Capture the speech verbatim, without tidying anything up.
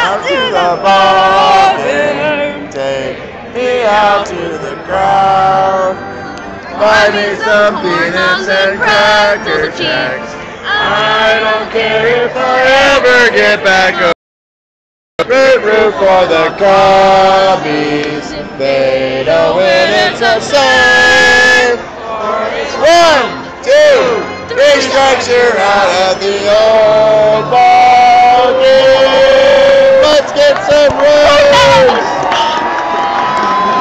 out to the ball game. Take me out to the crowd. Buy me some peanuts and cracker jacks. I don't care if I ever get back. Root, root for the Cubbies. They don't win, it's a shame. One, two, three strikes, you're out at the old ball game. Let's get some run.